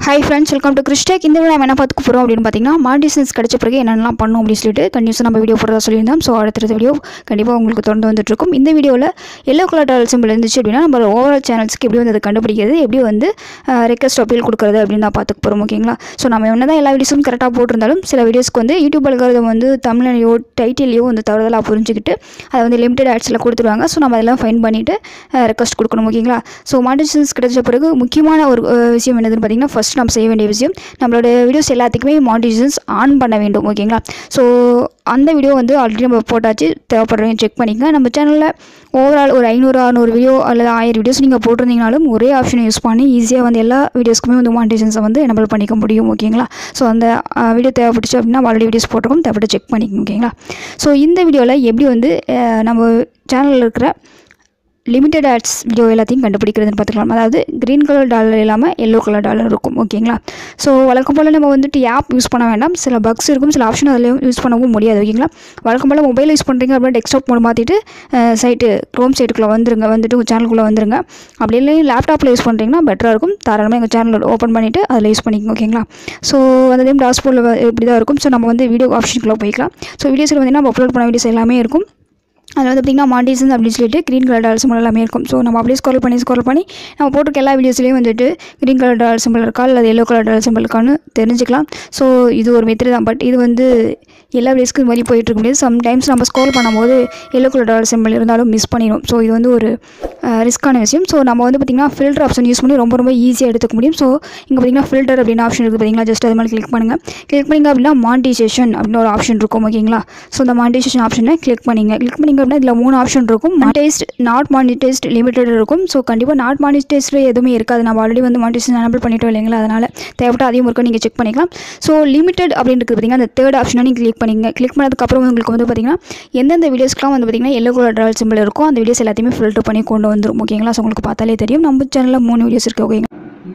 Hi friends, welcome to Krishtech. இந்த வீடியோல என்ன பார்த்துக்க போறோம் அப்படினு பாத்தீங்கன்னா மானிடைசேஷன் கிடைச்ச பிறகு என்னென்னலாம் பண்ணனும் அப்படி சொல்லிட்டு கண்டிப்பா நம்ம வீடியோ போடுறதா சொல்லியிருந்தோம். சோ அடுத்த வீடியோ கண்டிப்பா உங்களுக்கு தொடர்ந்து வந்துட்டு இருக்கும். இந்த வீடியோல yellow color டாலர் சிம்பிள் இருந்துச்சு அப்படினா நம்ம ஓவரால் சேனல்ஸ்க்கு எப்படி வந்து அதை கண்டுபிடிக்கிறது, எப்படி வந்து ரெக்வெஸ்ட் அப்பீல் கொடுக்கிறது அப்படினு தான் பார்த்துக்க போறோம். ஓகேங்களா? சோ நம்ம என்னதான் எல்லா வீடியோஸும் கரெக்ட்டா போட்டுருந்தாலும் சில வீடியோஸ்க்கு வந்து YouTube அல்காரிதம் வந்து தமிழ்லையோ டைட்டிலையோ வந்து தவறுதலா புரிஞ்சிக்கிட்டு அதை வந்து லிமிட்டட் ஆட்ஸ்ல கொடுத்துருவாங்க. சோ நம்ம அதெல்லாம் ஃபைண்ட் பண்ணிட்டு ரெக்வெஸ்ட் கொடுக்கணும். ஓகேங்களா? சோ மானிடைசேஷன் கிடைச்ச பிறகு முக்கியமான ஒரு விஷயம் என்னதுன்னு பாத்தீங்கன்னா ஃபர்ஸ்ட் நம்ம செய்ய வேண்டிய விஷயம் நம்மளோட வீடியோஸ் எல்லாத்துக்குமே மானிடைசேஷன் ஆன் பண்ண வேண்டும். ஓகேங்களா? ஸோ அந்த வீடியோ வந்து ஆல்ரெடி நம்ம போட்டாச்சு, தேவைப்படுறவங்க செக் பண்ணிக்கங்க. நம்ம சேனலில் ஓவரால் ஒரு 500-600 வீடியோ அல்லது 1000 வீடியோஸ் நீங்கள் போட்டிருந்தீங்கனாலும் ஒரே ஆப்ஷனை யூஸ் பண்ணி ஈஸியாக வந்து எல்லா வீடியோஸ்க்குமே வந்து மானிடைசேஷன்ஸை வந்து எனேபிள் பண்ணிக்க முடியும். ஓகேங்களா? ஸோ அந்த வீடியோ தேவைப்பட்டுச்சு அப்படின்னா ஆல்ரெடி வீடியோஸ் போட்டிருக்கோம், தேவைப்பட்டு செக் பண்ணிக்கோங்க. ஓகேங்களா? ஸோ இந்த வீடியோவில் எப்படி வந்து நம்ம சேனலில் இருக்கிற லிமிட்டட் ஆட்ஸ் வீடியோ எல்லாத்தையும் கண்டுபிடிக்கிறதுன்னு பார்த்துக்கலாம். அதாவது க்ரீன் கலர் டாலர் இல்லாமல் எல்லோ கலர் டாலர் இருக்கும். ஓகேங்களா? ஸோ வழக்கம் போல் நம்ம வந்துட்டு ஆப் யூஸ் பண்ண வேண்டாம், சில பக்ஸ் இருக்கும், சில ஆப்ஷன் அதில் யூஸ் பண்ணவும் முடியாது. ஓகேங்களா? வழக்கம் போல் மொபைல் யூஸ் பண்ணுறீங்க அப்படின்னா டெஸ்க்டாப் மோட் மாற்றிட்டு சைட்டு க்ரோம் சைட்டுக்குள்ளே வந்துட்டு உங்கள் சேனலுக்குள்ளே வந்துருங்க. அப்படி இல்லை லேப்டாப்பில் யூஸ் பண்ணுறீங்கன்னா பெட்டராக இருக்கும். தாராளமாக எங்கள் சேனல் ஓப்பன் பண்ணிவிட்டு அதில் யூஸ் பண்ணிக்கோங்க. ஓகேங்களா? ஸோ அந்த டாஸ்போர்டில் இப்படி தான் இருக்கும். ஸோ நம்ம வந்து வீடியோ ஆப்ஷனுக்குள்ளே போய்க்கலாம். ஸோ வீடியோஸில் வந்து நம்ம அப்லோட் பண்ண வீடியோஸ் எல்லாமே இருக்கும். அதில் வந்து பார்த்திங்கன்னா மானிடைசேஷன் அப்படின்னு சொல்லிட்டு க்ரீன் கலர் டாலர் சிம்பிள் எல்லாமே இருக்கும். ஸோ நம்ம அப்படியே ஸ்க்ரோல் பண்ணி நம்ம போட்டிருக்க எல்லா வீடியோஸ்லேயும் வந்துட்டு க்ரீன் கலர் டாலர் சிம்பிள் இருக்கா இல்லை எல்லோ கலர் டாலர் சிம்பிள் இருக்கான்னு தெரிஞ்சுக்கலாம். ஸோ இது ஒரு மெத்தட் தான், பட் இது வந்து எல்லா வீடியோஸ்க்கு இது மாதிரி போயிட்டு இருக்க முடியாது. சம்டைம்ஸ் நம்ம ஸ்க்ரோல் பண்ணும்போது எல்லோ கலர் டாலர் சிம்பிள் இருந்தாலும் மிஸ் பண்ணிடும். ஸோ இது வந்து ஒரு ரிஸ்க்கான விஷயம். ஸோ நம்ம வந்து பார்த்திங்கன்னா ஃபில்டர் ஆப்ஷன் யூஸ் பண்ணி ரொம்ப ஈஸியாக எடுத்துக்க முடியும். ஸோ இங்கே பார்த்திங்கன்னா ஃபில்டர் அப்படின்னு ஆப்ஷன் இருக்குது. பார்த்திங்கன்னா ஜஸ்ட் அது மாதிரி கிளிக் பண்ணிங்க அப்படின்னா மானிடைசேஷன் அப்படின்னு ஒரு ஆப்ஷன் இருக்கும். ஓகேங்களா? ஸோ இந்த மானிடைசேஷன் ஆப்ஷனை கிளிக் பண்ணிங்க அப்படின்னா இதில் 3 ஆப்ஷன் இருக்கும். மானிடைஸ்ட், நாட் மானிடைஸ்ட், லிமிட்டட் இருக்கும். ஸோ கண்டிப்பாக நாட் மானிடைஸ்டில் எதுவுமே இருக்காது. நம்ம ஆல்ரெடி வந்து மானிடைசேஷன் எனேபிள் பண்ணிட்டோம் இல்லைங்களா? அதனால் தேவைப்பட்ட அதையும் இருக்கும், நீங்கள் செக் பண்ணிக்கலாம். ஸோ லிமிட்டட் அப்படின்னு இருக்குது பார்த்திங்கன்னா அந்த தேர்ட் ஆப்ஷனை நீங்கள் கிளிக் பண்ணதுக்கப்புறம் உங்களுக்கு வந்து பார்த்திங்கன்னா எந்தெந்த வீடியோஸ்க்குலாம் வந்து பார்த்திங்கன்னா எல்லோ கலர் டாலர் சிம்பிள் இருக்கும் அந்த வீடியோஸ் எல்லாத்தையுமே ஃபில்டர் பண்ணி கொண்டு வந்துடும். ஓகேங்களா? ஸோ உங்களுக்கு பார்த்தாலே தெரியும். நம்ம சேனலில் 3 வீடியோஸ் இருக்குது. ஓகேங்க,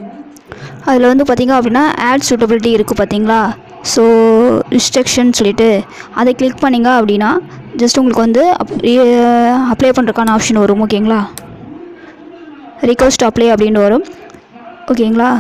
அதில் வந்து பார்த்திங்க அப்படின்னா ஆட் சூட்டபிலிட்டி இருக்குது பார்த்திங்களா? ஸோ ரிஸ்ட்ரிக்ஷன் சொல்லிவிட்டு அதை கிளிக் பண்ணிங்க அப்படின்னா ஜஸ்ட் உங்களுக்கு வந்து அப்ளை பண்ணுறதுக்கான ஆப்ஷன் வரும். ஓகேங்களா? ரிக்வெஸ்ட் அப்ளை அப்படின்னு வரும். ஓகேங்களா?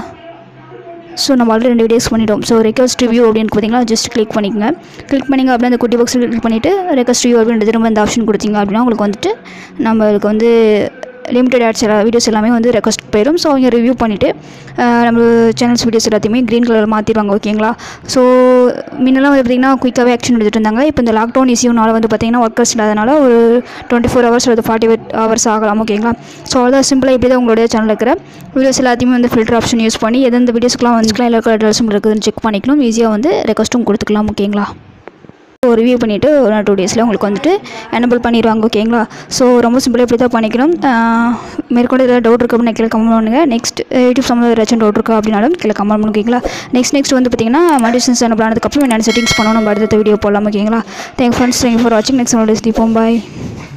ஸோ நம்ம ஆல்ரெடி 2 வீடியோஸ் பண்ணிட்டோம். ஸோ ரெக்வெஸ்ட் ரிவ்யூ அப்படின்னு பார்த்தீங்கன்னா ஜஸ்ட் கிளிக் பண்ணிங்க அப்படின்னா அந்த குட்டி பாக்ஸில் கிளிக் பண்ணிவிட்டு ரெக்வெஸ்ட் ரிவ்யூ அப்படின்னு திரும்ப இந்த ஆப்ஷன் கொடுத்தீங்க அப்படின்னா உங்களுக்கு வந்துட்டு நம்மளுக்கு வந்து லிமிட்டட் ஆட்ஸ் வீடியோஸ் எல்லாமே வந்து ரெக்வெஸ்ட் போயிடும். ஸோ அவங்க ரிவ்யூ பண்ணிவிட்டு நம்ம சேனல்ஸ் வீடியோஸ் எல்லாத்தையுமே க்ரீன் கலரில் மாற்றிடுவாங்க. ஓகேங்களா? ஸோ முன்னெல்லாம் வந்து பார்த்திங்கன்னா குயிக்காகவே ஆக்ஷன் எடுத்துகிட்டு இருந்தாங்க. இப்போ இந்த லாக்டவுன் இஷ்யூனால வந்து பார்த்திங்கன்னா ஒர்க்கர்ஸ் இல்லாதனால ஒரு 24 ஹவர்ஸ் அல்லது 48 ஹவர்ஸ் ஆகலாம். ஓகேங்களா? ஸோ அவ்வளோதான் சிம்பிளாக இப்படி தான் உங்களுடைய சேனலில் இருக்கிற வீடியோஸ் எல்லாத்தையுமே வந்து ஃபில்டர் ஆப்ஷன் யூஸ் பண்ணி எந்தெந்த வீடியோஸ்க்குலாம் வந்துக்கலாம் எல்லோ கலர் டாலர் சிம்பிள் இருக்குதுன்னு செக் பண்ணிக்கணும். ஈஸியாக வந்து ரெக்வெஸ்ட்டும் கொடுத்துக்கலாம். ஓகேங்களா? ரிவ்யூ பண்ணிவிட்டு ஒரு 2 டேஸில் உங்களுக்கு வந்துட்டு எனேபிள் பண்ணிடுவாங்க. ஓகேங்களா? ஸோ ரொம்ப சிம்பிளாக இப்படி தான் பண்ணிக்கணும். மேற்கொண்டு ஏதாவது டவுட் இருக்குது அப்படின்னா கீழே கமெண்ட் பண்ணுங்க. நெக்ஸ்ட் யூடியூப் சம்மந்தம் ஏதாச்சும் டவுட் இருக்குது அப்படின்னாலும் கீழே கமெண்ட் பண்ணுங்க. ஓகேங்களா? நெக்ஸ்ட் வந்து பார்த்திங்கன்னா மானிடைசேஷன் எனேபிள் ஆனதுக்கப்புறம் என்னென்ன செட்டிங்ஸ் பண்ணணும் நம்ம அடுத்த வீடியோ போடலாம். ஓகேங்களா? தேங்க்ஸ் ஃப்ரெண்ட்ஸ், தேங்க் ஃபார் வாட்சிங். நெக்ஸ்ட் வீடியோஸ் தீபம். பாய்.